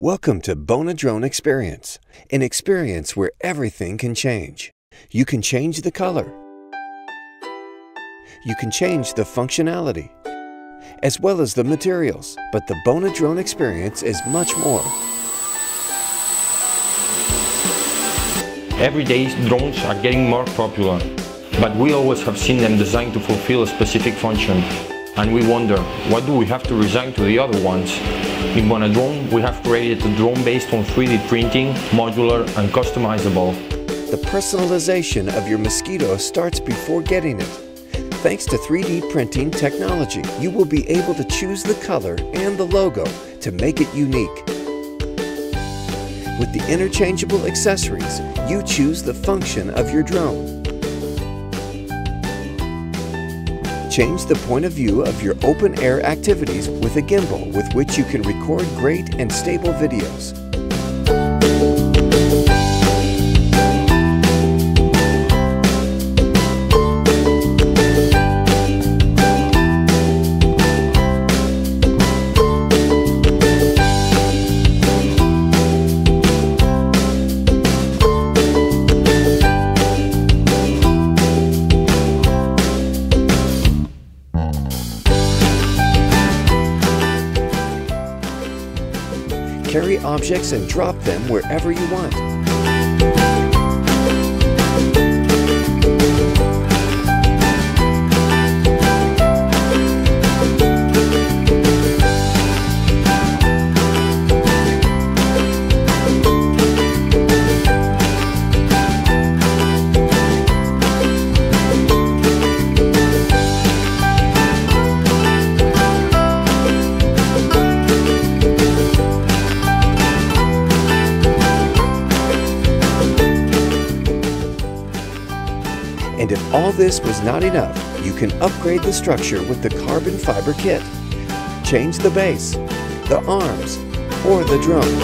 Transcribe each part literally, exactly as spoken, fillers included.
Welcome to BonaDrone Experience, an experience where everything can change. You can change the color. You can change the functionality, as well as the materials. But the BonaDrone Experience is much more. Every day, drones are getting more popular, but we always have seen them designed to fulfill a specific function. And we wonder, what do we have to resign to the other ones? In BonaDrone, we have created a drone based on three D printing, modular and customizable. The personalization of your mosquito starts before getting it. Thanks to three D printing technology, you will be able to choose the color and the logo to make it unique. With the interchangeable accessories, you choose the function of your drone. Change the point of view of your open-air activities with a gimbal with which you can record great and stable videos. Carry objects and drop them wherever you want. And if all this was not enough, you can upgrade the structure with the carbon fiber kit. Change the base, the arms, or the drone.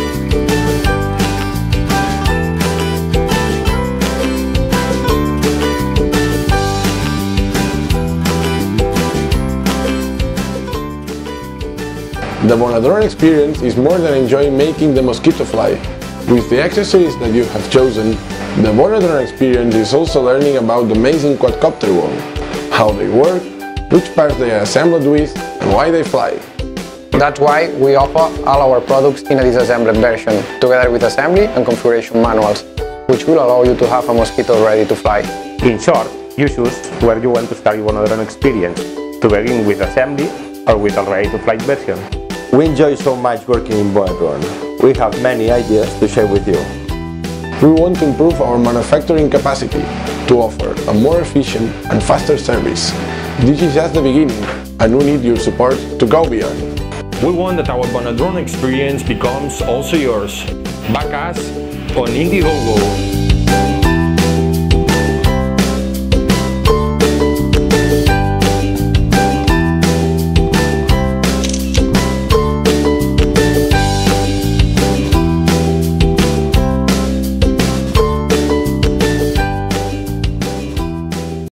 The BonaDrone experience is more than enjoying making the mosquito fly. With the accessories that you have chosen, the BonaDrone experience is also learning about the amazing quadcopter world, how they work, which parts they are assembled with, and why they fly. That's why we offer all our products in a disassembled version, together with assembly and configuration manuals, which will allow you to have a mosquito ready to fly. In short, you choose where you want to start your BonaDrone experience, to begin with assembly or with a ready-to-fly version. We enjoy so much working in BonaDrone. We have many ideas to share with you. We want to improve our manufacturing capacity to offer a more efficient and faster service. This is just the beginning, and we need your support to go beyond. We want that our BonaDrone experience becomes also yours. Back us on Indiegogo.